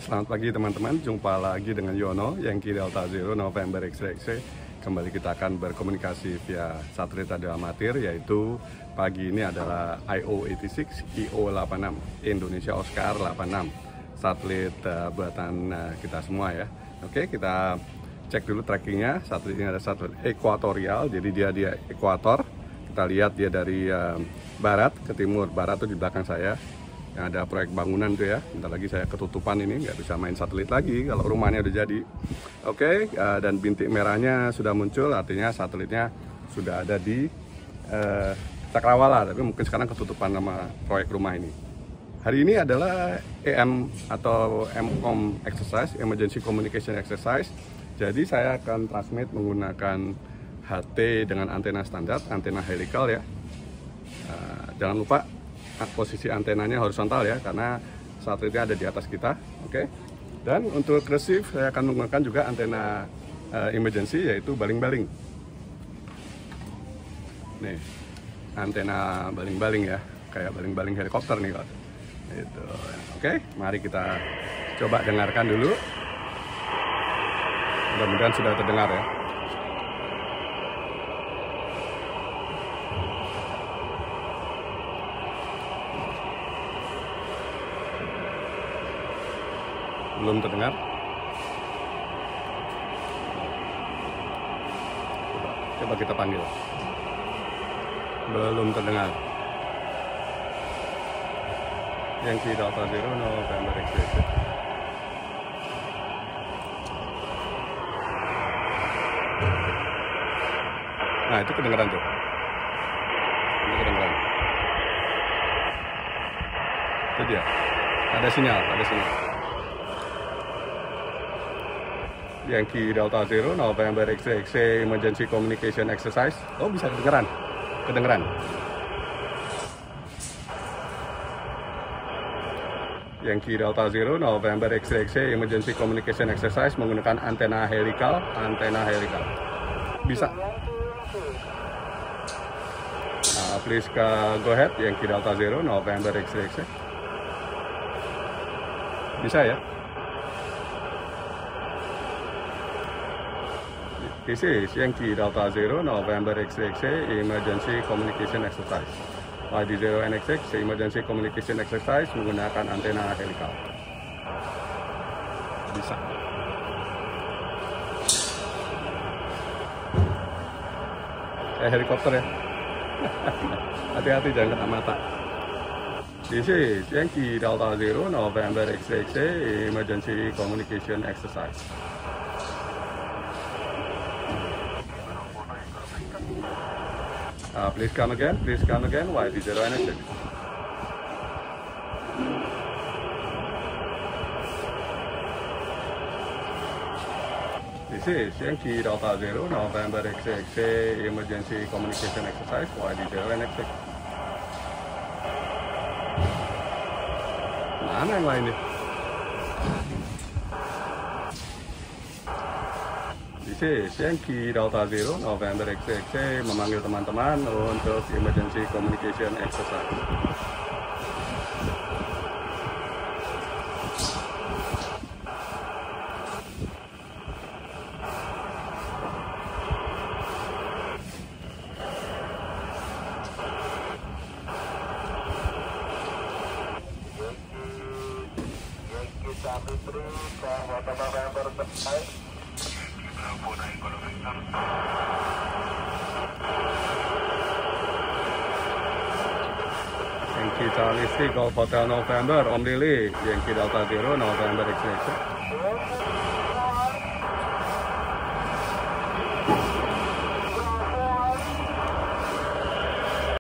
Selamat pagi teman-teman, jumpa lagi dengan Yono, Yankee Delta Zero November X-ray. Kembali kita akan berkomunikasi via satelit radio amatir, yaitu pagi ini adalah IO86 IO86 Indonesia Oscar 86, satelit buatan kita semua ya. Oke, kita cek dulu trackingnya. Satelit ini ada satelit ekuatorial, jadi dia di ekuator. Kita lihat dia dari barat ke timur. Barat itu di belakang saya. Yang ada proyek bangunan tuh ya. Bentar lagi saya ketutupan ini, nggak bisa main satelit lagi kalau rumahnya udah jadi. Oke, dan bintik merahnya sudah muncul, artinya satelitnya sudah ada di Cakrawala, tapi mungkin sekarang ketutupan sama proyek rumah ini. Hari ini adalah EM atau MCOM exercise, Emergency Communication Exercise. Jadi saya akan transmit menggunakan HT dengan antena standar, antena helical ya. Jangan lupa posisi antenanya horizontal ya, karena satelitnya ada di atas kita. Oke. Dan untuk receive saya akan menggunakan juga antena emergency, yaitu baling-baling. Nih, antena baling-baling ya, kayak baling-baling helikopter nih kalau. Itu. Oke, mari kita coba dengarkan dulu. Mudah-mudahan sudah terdengar ya. Belum terdengar. Coba kita panggil. Belum terdengar. Yankee Delta Zero November X-ray. Nah, itu kedengeran tuh. Itu kedengeran. Itu dia. Ada sinyal, ada sinyal. Yankee Delta Zero November X-ray Emergency Communication Exercise. Oh, bisa kedengeran. Kedengeran. Yankee Delta Zero November X-ray Emergency Communication Exercise menggunakan antena helical, bisa. Please go ahead, Yankee Delta Zero November X-ray. Bisa ya. This is Yankee Delta Zero November X-ray Emergency Communication Exercise. YD0 NX6 Emergency Communication Exercise menggunakan antena helical. Bisa. Kayak helikopter ya. Hati-hati jangan kena mata. This is Yankee Delta Zero November X-ray Emergency Communication Exercise. Please come again, YD0 NX6. This is Yankee Delta Zero November X-ray Emergency Communication Exercise, YD0 NX6. Mana yang lain nih? This is Yankee Delta Zero November X-ray memanggil teman-teman untuk Emergency Communication Exercise. Yankee Charlie Golf Hotel November, Om Lily, Yankee Delta Zero November X-ray.